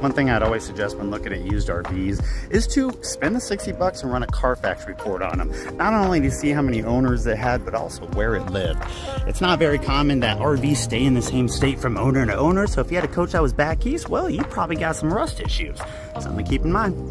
One thing I'd always suggest when looking at used RVs is to spend the 60 bucks and run a Carfax report on them. Not only to see how many owners they had, but also where it lived. It's not very common that RVs stay in the same state from owner to owner, so if you had a coach that was back east, well, you probably got some rust issues. Something to keep in mind.